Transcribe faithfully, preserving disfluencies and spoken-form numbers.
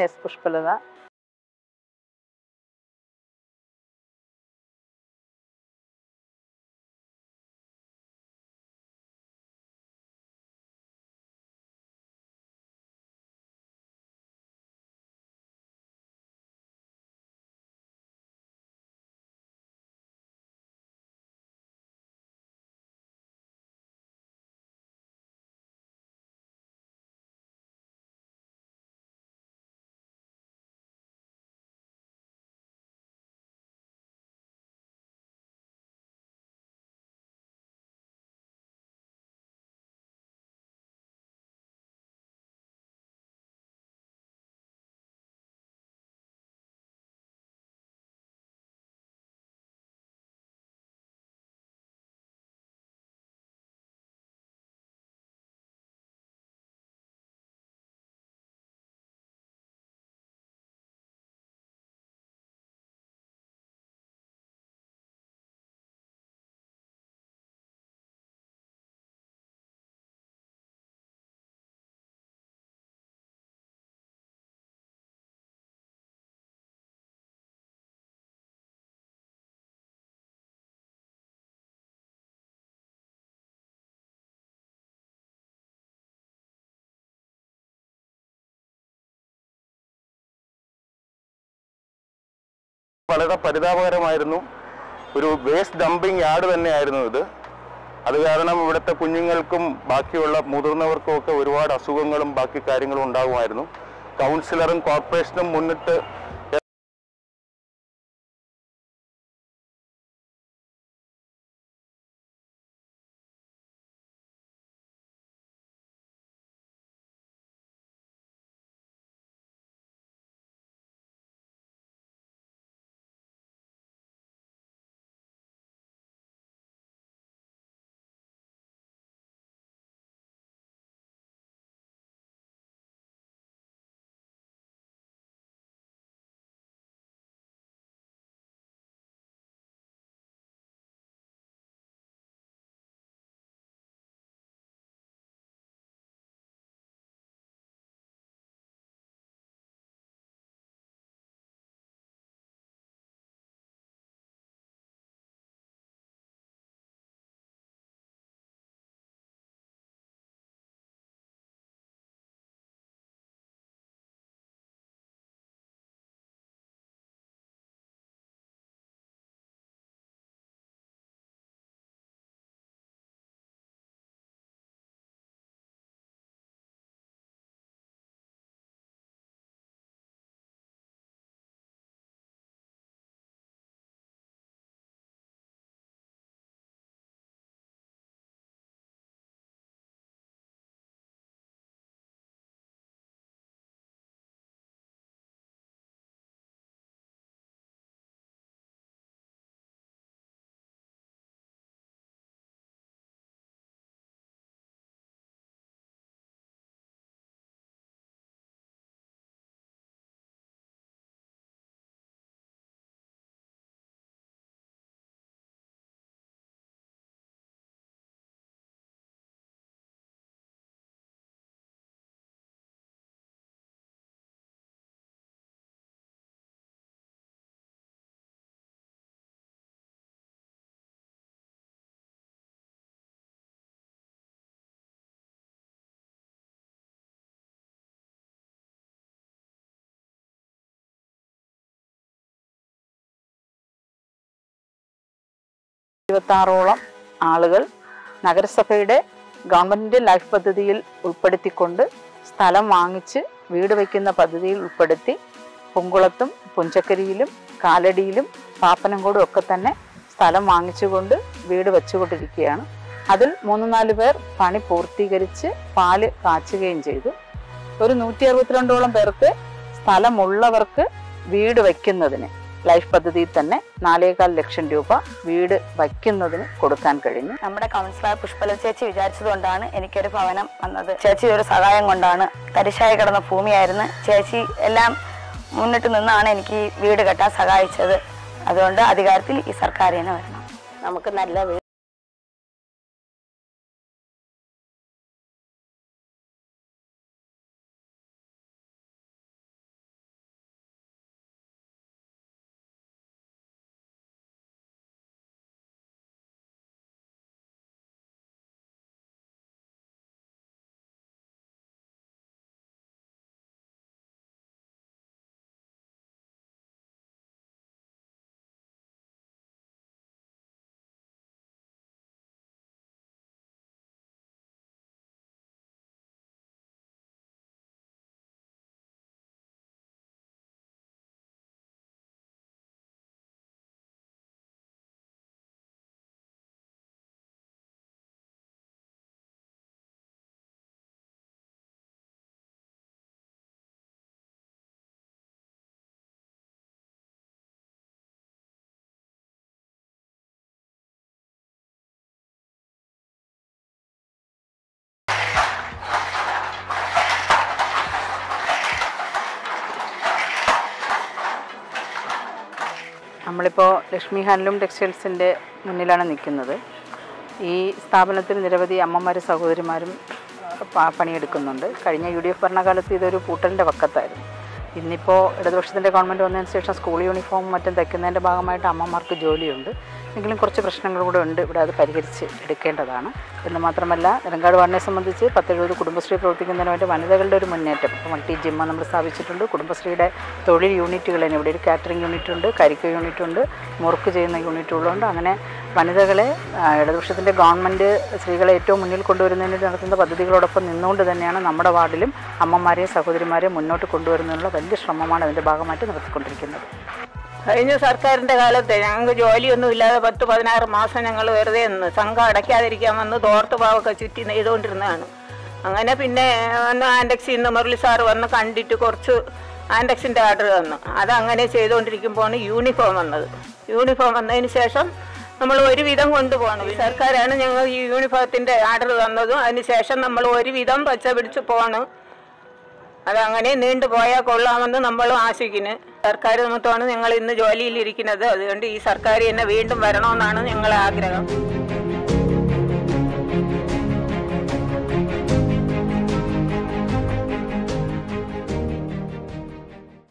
S Pushpalatha. വളരെ പരിതാപകരമായിരുന്നു. ഒരു waste dumping yard തന്നെയായിരുന്നു ഇത്. അത് കാരണം ഇവിടുത്തെ കുഞ്ഞുങ്ങൾക്കും ബാക്കിയുള്ള മുതിർന്നവർക്കും ഒക്കെ ഒരുപാട് അസുഖങ്ങളും ബാക്കി കാര്യങ്ങളും ഉണ്ടാകുമായിരുന്നു. കൗൺസിലറും കോർപ്പറേഷനും മുന്നിട്ട് ഇരുപത്താറോളം ആളുകൾ നഗരസഭയുടെ ഗവൺമെൻറ് ലൈഫ് പദ്ധതിയിൽ ഉൾപ്പെടുത്തിക്കൊണ്ട് സ്ഥലം വാങ്ങിച്ച് വീട് വയ്ക്കുന്ന പദ്ധതിയിൽ ഉൾപ്പെടുത്തി പുങ്കുളത്തും പുഞ്ചക്കരിയിലും കാലടിയിലും പാപ്പനംകോടും ഒക്കെ തന്നെ സ്ഥലം വാങ്ങിച്ചുകൊണ്ട് വീട് വെച്ചുകൊണ്ടിരിക്കുകയാണ്. അതിൽ മൂന്ന് നാല് പേർ പണി പൂർത്തീകരിച്ച് പാല് കാച്ചുകയും ചെയ്തു. ഒരു നൂറ്റി അറുപത്തിരണ്ടോളം പേർക്ക് സ്ഥലമുള്ളവർക്ക് വീട് വയ്ക്കുന്നതിന് ലൈഫ് പദ്ധതിയിൽ തന്നെ നാലേകാൽ ലക്ഷം രൂപ വീട് വയ്ക്കുന്നതിന് കൊടുക്കാൻ കഴിഞ്ഞു. നമ്മുടെ കൗൺസിലർ പുഷ്പലത ചേച്ചി വിചാരിച്ചതുകൊണ്ടാണ് എനിക്കൊരു ഭവനം വന്നത്. ചേച്ചി ഒരു സഹായം കൊണ്ടാണ്. തരിശായി കിടന്ന ഭൂമിയായിരുന്നു. ചേച്ചി എല്ലാം മുന്നിട്ട് നിന്നാണ് എനിക്ക് വീട് കെട്ടാൻ സഹായിച്ചത്. അതുകൊണ്ട് അധികാരത്തിൽ ഈ സർക്കാരിന് വരണം. നമുക്ക് നല്ല നമ്മളിപ്പോൾ ലക്ഷ്മി ഹാൻഡ്ലൂം ടെക്സ്റ്റൈൽസിൻ്റെ മുന്നിലാണ് നിൽക്കുന്നത്. ഈ സ്ഥാപനത്തിൽ നിരവധി അമ്മമാരും സഹോദരിമാരും പണിയെടുക്കുന്നുണ്ട്. കഴിഞ്ഞ യു ഡി എഫ് ഭരണകാലത്ത് ഇതൊരു പൂട്ടലിൻ്റെ വക്കത്തായിരുന്നു. ഇന്നിപ്പോൾ ഇടതുപക്ഷത്തിൻ്റെ ഗവൺമെൻറ് വന്നതിന് ശേഷം സ്കൂൾ യൂണിഫോമും മറ്റും തയ്ക്കുന്നതിൻ്റെ ഭാഗമായിട്ട് അമ്മമാർക്ക് ജോലിയുണ്ട്. എങ്കിലും കുറച്ച് പ്രശ്നങ്ങൾ കൂടെ ഉണ്ട്. ഇവിടെ അത് പരിഹരിച്ച് എടുക്കേണ്ടതാണ്. എന്ന് മാത്രമല്ല, നെടുങ്കാട് വാർഡിനെ സംബന്ധിച്ച് പത്തെഴുപത് കുടുംബശ്രീ പ്രവർത്തിക്കുന്നതിന് വേണ്ടി വനിതകളുടെ ഒരു മുന്നേറ്റം. ഇപ്പോൾ മൾട്ടി ജിമ്മ നമ്മൾ സ്ഥാപിച്ചിട്ടുണ്ട്. കുടുംബശ്രീയുടെ തൊഴിൽ യൂണിറ്റുകൾ തന്നെ ഇവിടെ ഒരു കാറ്ററിംഗ് യൂണിറ്റ് ഉണ്ട്, കരിക്ക് യൂണിറ്റ് ഉണ്ട്, മുറുക്ക് ചെയ്യുന്ന യൂണിറ്റുകളുണ്ട്. അങ്ങനെ വനിതകളെ ഇടതുപക്ഷത്തിൻ്റെ ഗവൺമെൻറ് സ്ത്രീകളെ ഏറ്റവും മുന്നിൽ കൊണ്ടുവരുന്നതിന് വേണ്ടി നടത്തുന്ന പദ്ധതികളോടൊപ്പം നിന്നുകൊണ്ട് തന്നെയാണ് നമ്മുടെ വാർഡിലും അമ്മമാരെയും സഹോദരിമാരെയും മുന്നോട്ട് കൊണ്ടുവരുന്നതിനുള്ള വലിയ ശ്രമമാണ് അതിൻ്റെ ഭാഗമായിട്ട് നടത്തിക്കൊണ്ടിരിക്കുന്നത്. കഴിഞ്ഞ സർക്കാരിൻ്റെ കാലത്ത് ഞങ്ങൾക്ക് ജോലിയൊന്നും ഇല്ലാതെ പത്ത് പതിനാറ് മാസം ഞങ്ങൾ വെറുതെ നിന്ന് സംഘം അടയ്ക്കാതിരിക്കാൻ വന്ന് തോർത്ത് പാവൊക്കെ ചുറ്റി നെയ്തുകൊണ്ടിരുന്നതാണ്. അങ്ങനെ പിന്നെ വന്ന് ആൻഡെക്സിൽ നിന്ന് മുരളി സാറ് വന്ന് കണ്ടിട്ട് കുറച്ച് ആൻഡെക്സിൻ്റെ ഓർഡർ തന്നു. അതങ്ങനെ ചെയ്തുകൊണ്ടിരിക്കുമ്പോഴാണ് യൂണിഫോം വന്നത്. യൂണിഫോം വന്നതിന് ശേഷം നമ്മൾ ഒരുവിധം കൊണ്ടുപോകണം. സർക്കാരാണ് ഞങ്ങൾ ഈ യൂണിഫോമത്തിൻ്റെ ഓർഡർ തന്നതും അതിനുശേഷം നമ്മൾ ഒരുവിധം പച്ച പിടിച്ച് പോകണം. അതങ്ങനെ നീണ്ടുപോയാൽ കൊള്ളാമെന്ന് നമ്മളും ആശിക്കുന്നു. സർക്കാർ നിമിത്തമാണ് ഞങ്ങൾ ഇന്ന് ജോലിയിലിരിക്കുന്നത്. അതുകൊണ്ട് ഈ സർക്കാർ തന്നെ വീണ്ടും വരണമെന്നാണ് ഞങ്ങളുടെ ആഗ്രഹം.